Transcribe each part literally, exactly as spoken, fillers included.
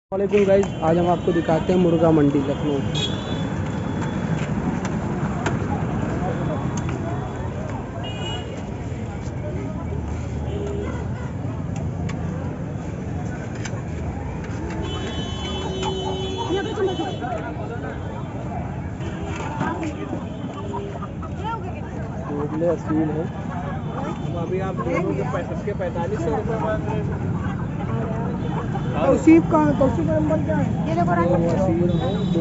वालेकुम गाइस, आज हम आपको दिखाते हैं मुर्गा मंडी लखनऊ। मुर्गे असील है। अभी आप दोनों के पैंसठ के पैंतालीस सौ रुपये मांग रहे हैं। तौसीफ का तौसीफ का नंबर क्या है? दो असील है, दो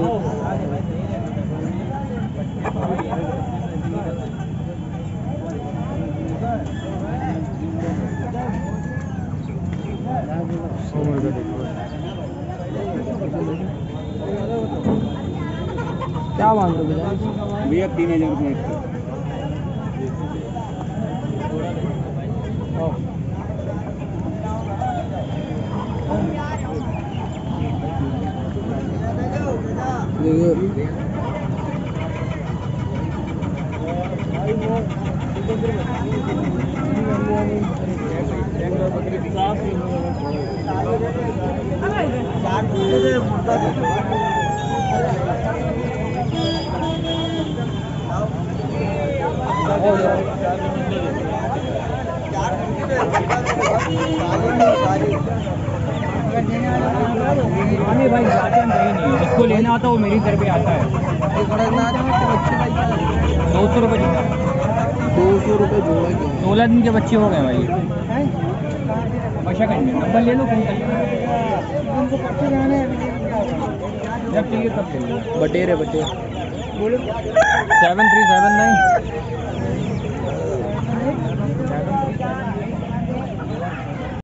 क्या मांग रहे हो भैया? तीन हजार रुपये भाई जाते हम कहीं नहीं, जिसको लेना आता है वो मेरी तरफ आता है। दो सौ रुपये जोड़ा, दो सौ रुपये जोड़ा क्या? सोलह दिन के बच्चे हो गए भाई। मशा करेंगे, नंबर ले लो कहीं जब चाहिए तब ले लो। बटेरे बटेरे सेवन थ्री सेवन नाइन